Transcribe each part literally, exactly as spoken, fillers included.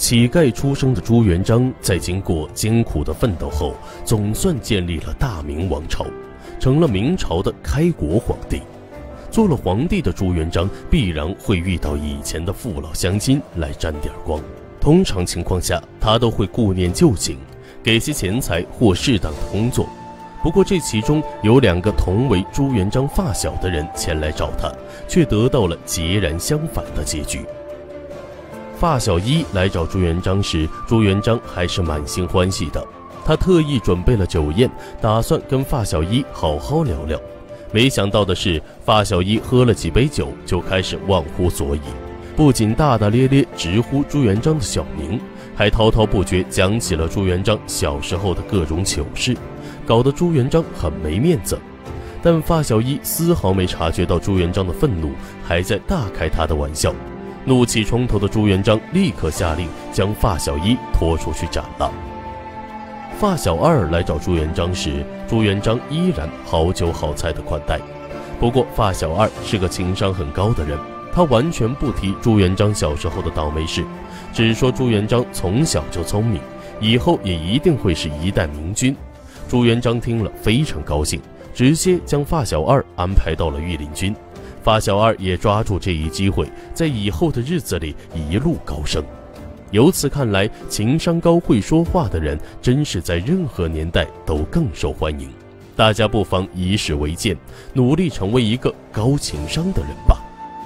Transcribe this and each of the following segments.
乞丐出生的朱元璋，在经过艰苦的奋斗后，总算建立了大明王朝，成了明朝的开国皇帝。做了皇帝的朱元璋，必然会遇到以前的父老乡亲来沾点光。通常情况下，他都会顾念旧情，给些钱财或适当的工作。不过这其中有两个同为朱元璋发小的人前来找他，却得到了截然相反的结局。发小一来找朱元璋时，朱元璋还是满心欢喜的，他特意准备了酒宴，打算跟发小一好好聊聊。没想到的是，发小一喝了几杯酒就开始忘乎所以，不仅大大咧咧直呼朱元璋的小名，还滔滔不绝讲起了朱元璋小时候的各种糗事，搞得朱元璋很没面子。但发小一丝毫没察觉到朱元璋的愤怒，还在大开他的玩笑。怒气冲头的朱元璋立刻下令将发小一拖出去斩了。发小二来找朱元璋时，朱元璋依然好酒好菜的款待。不过发小二是个情商很高的人，他完全不提朱元璋小时候的倒霉事，只说朱元璋从小就聪明，以后也一定会是一代明君。朱元璋听了非常高兴，直接将发小二安排到了御林军。发小二也抓住这一机会，在以后的日子里一路高升。由此看来，情商高会说话的人真是在任何年代都更受欢迎。大家不妨以史为鉴，努力成为一个高情商的人吧。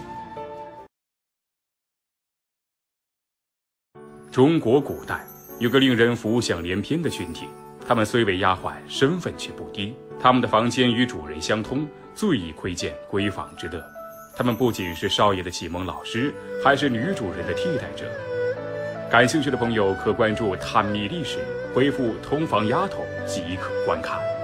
中国古代有个令人浮想联翩的群体，他们虽为丫鬟，身份却不低。他们的房间与主人相通，最易窥见闺房之乐。他们不仅是少爷的启蒙老师，还是女主人的替代者。感兴趣的朋友可关注探秘历史，回复通房丫头即可观看。